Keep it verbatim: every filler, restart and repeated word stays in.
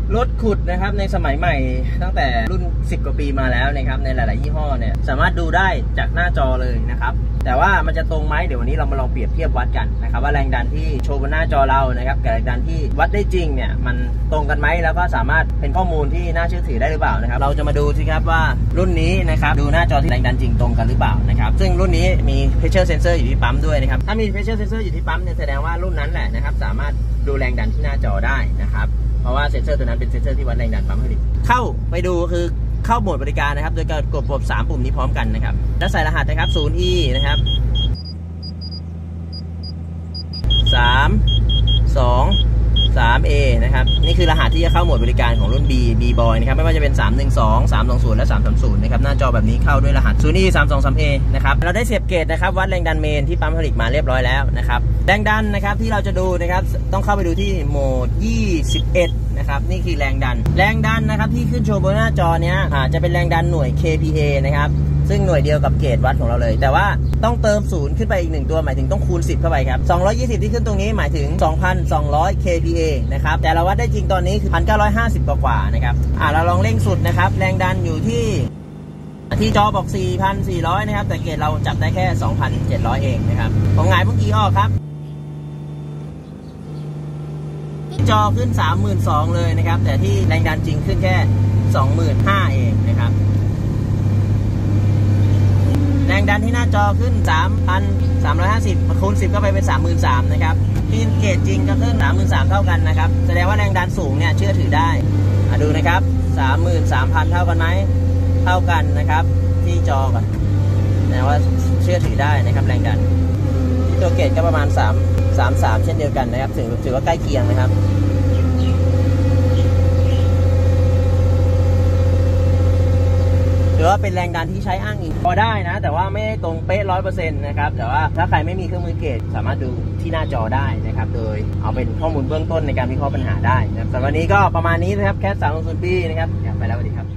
รถขุดนะครับในสมัยใหม่ตั้งแต่รุ่นสิบกว่าปีมาแล้วนะครับในหลายๆยี่ห้อเนี่ยสามารถดูได้จากหน้าจอเลยนะครับแต่ว่ามันจะตรงไหมเดี๋ยววันนี้เรามาลองเปรียบเทียบวัดกันนะครับว่าแรงดันที่โชว์บนหน้าจอเรานะครับกับแรงดันที่วัดได้จริงเนี่ยมันตรงกันไหมแล้วก็สามารถเป็นข้อมูลที่น่าเชื่อถือได้หรือเปล่านะครับเราจะมาดูสิครับว่ารุ่นนี้นะครับดูหน้าจอที่แรงดันจริงตรงกันหรือเปล่านะครับซึ่งรุ่นนี้มี pressure sensor อยู่ที่ปั๊มด้วยนะครับถ้ามี pressure sensor อยู่ที่ปั๊มเนี่ยแสดงว่ารุ่นนั้นแหละนะครับสามารถดูแรงดันที่หน้าจอได้นะครับเพราะว่าเซนเซอร์ตัวนั้นเป็นเซนเซอร์ที่วัดแรงดันปั๊มผลิตเข้าไปดูคือเข้าโหมดบริการนะครับโดยการกดปุ่มสามปุ่มนี้พร้อมกันนะครับแล้วใส่รหัสนะครับ ศูนย์ อี นะครับสาม สอง สาม เอ นะครับนี่คือรหัสที่จะเข้าโหมดบริการของรุ่น B B Boy นะครับไม่ว่าจะเป็นสาม หนึ่ง สอง สาม สอง ศูนย์และสาม สาม ศูนย์นะครับหน้าจอแบบนี้เข้าด้วยรหัส ศูนย์ อี สาม สอง สาม เอ นะครับเราได้เสียบเกจนะครับวัดแรงดันเมนที่ปั๊มผลิตมาเรียบร้อยแล้วนะครับแรงดันนะครับที่เราจะดูนะครับต้องเข้าไปดูที่โหมดยี่สิบเอ็ดนะครับนี่คือแรงดันแรงดันนะครับที่ขึ้นโชว์บนหน้าจอเนี้ยจะเป็นแรงดันหน่วย เค พี เอ นะครับซึ่งหน่วยเดียวกับเกจวัดของเราเลยแต่ว่าต้องเติมศูนย์ขึ้นไปอีกหนึ่งตัวหมายถึงต้องคูณสิบเข้าไปครับสองร้อยยี่สิบที่ขึ้นตรงนี้หมายถึง สองพันสองร้อย เค พี เอ นะครับแต่เราวัดได้จริงตอนนี้คือ หนึ่งพันเก้าร้อยห้าสิบ กว่าๆนะครับอ่าเราลองเร่งสุดนะครับแรงดันอยู่ที่ที่จอบอก สี่พันสี่ร้อย นะครับแต่เกจเราจับได้แค่ สองพันเจ็ดร้อย เองนะครับผมหงายเมื่อกี้ออกครับจอขึ้น สามหมื่นสองพัน เลยนะครับแต่ที่แรงดันจริงขึ้นแค่ สองหมื่นห้าพัน เองนะครับแรงดันที่หน้าจอขึ้น สามพันสามร้อยห้าสิบ คูณสิบก็ไปเป็น สามหมื่นสามพัน นะครับที่เกจจริงก็ขึ้น สามหมื่นสามพัน เท่ากันนะครับแสดงว่าแรงดันสูงเนี่ยเชื่อถือได้มาดูนะครับ สามหมื่นสามพัน เท่ากันไหมเท่ากันนะครับที่จอก่อนแสดงว่าเชื่อถือได้นะครับแรงดันที่ตัวเกจก็ประมาณสาม สาม สามเช่นเดียวกันนะครับถือถือว่าใกล้เคียงนะครับถือว่าเป็นแรงดันที่ใช้อ้างอิงพอได้นะแต่ว่าไม่ได้ตรงเป๊ะ ร้อยเปอร์เซ็นต์ นะครับแต่ว่าถ้าใครไม่มีเครื่องมือเกจสามารถดูที่หน้าจอได้นะครับโดยเอาเป็นข้อมูลเบื้องต้นในการวิเคราะห์ปัญหาได้นะครับสำหรับวันนี้ก็ประมาณนี้นะครับแคท สาม ศูนย์ บี นะครับไปแล้วสวัสดีครับ